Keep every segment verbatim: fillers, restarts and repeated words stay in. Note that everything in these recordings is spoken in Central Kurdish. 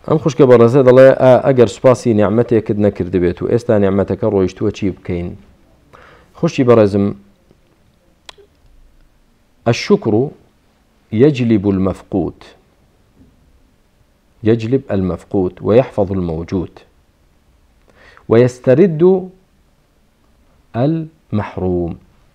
ئەم خوشکە بەڕێزە دەڵێ ئەگەر سوپاسی نیعمەتێکت نەکردبێت و ئێستا نیعمەتەکە ڕۆیشتووە چی بکەین؟ خوشی بەڕێزم، الشكر يجلب المفقود يجلب المفقود ويحفظ الموجود ويسترد المحروم.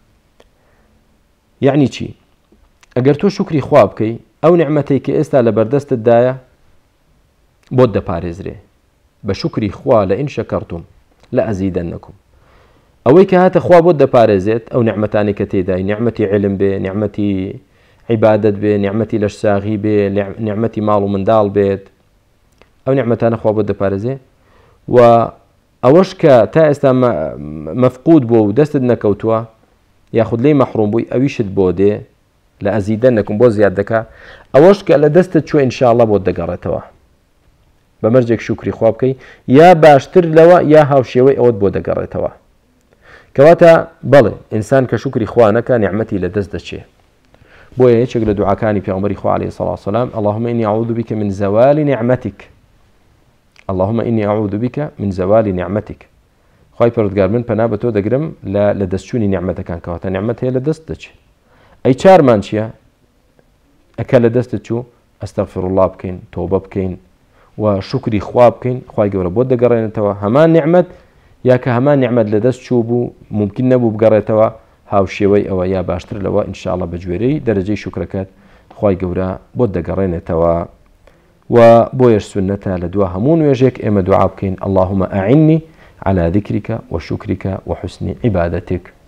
يعني چی؟ ئەگەر تۆ شکری خوا بکەی ئەو نعمەتەی کە ئێستا لە بەردەستتدایە بۆت دەپارێزرێ بە شکری خوا لە ئین شەکەرتم لە ئەزیدەنەکم. ئەوەی کە هاتە خوا بۆت دەپارێزێت ئەو نعمەتانی کە تێدای، نعمەتی علم بێ، نعمەتی عیبادەت بێ، نعمەتی لەش ساغی بێ، نعمەتی ماڵ و منداڵ بێت، ئەو نعمەتانە خوا بۆت دەپارێزێ. و ئەوەش کە تا ئێستا مەفقود بووە و دەستت نەکەوتووە یاخود لێی مەحروم بووی، ئەویشت بۆ دێ لە ئەزیدەنەکم بۆ زیاد دەکا. ئەوەش کە لە دەستت چوە ئینشاءڵڵا بۆت دەگەڕێتەوە. بەمەرجێک شکری خوا بکەی، یا باشتر لەوە یا هاوشێوەی ئەوت بۆ دەگەڕێتەوە. کەواتە بەڵێ ئینسان کە شکری خوا نەکا نیعمەتی لە دەست دەچێ. بۆیە یەکێک لە دوعاکانی پێغەمبەری خوا عەلەیهی سەڵاتو وەسەلام اللهم إني أعوذ بك من زوال نعمتك اللهم إني أعوذ بك من زوال نعمتك. خوای پەروەردگار من پەنا بە تۆ دەگرم لە دەستچوونی نیعمەتەکان، کەواتە نیعمەت هەیە لە دەست دەچێ. ئەی چارمان چییە؟ ئەکە لە دەستت چوو ئەستەغفیرڵڵا بکەین، تۆبە بکەین و شکری خوا بکەین، خوای گەورە بۆت دەگەڕێنێتەوە. هەمان نیعمەت یا کە هەمان نیعمەت لە دەست چوو بوو ممکن نەبوو بگەڕێتەوە، هاوشێوەی ئەوە یا باشتر لەوە ئینشاءڵڵا بە گوێرەی دەرەجەی شکرەکەت خوای گەورە بۆت دەگەڕێنێتەوە. و بۆیەش سنەتە لە دوا هەموو نوێژێک ئێمە دوعا بکەین اللهم أعني على ذكرك وشكرك وحسن عبادتك.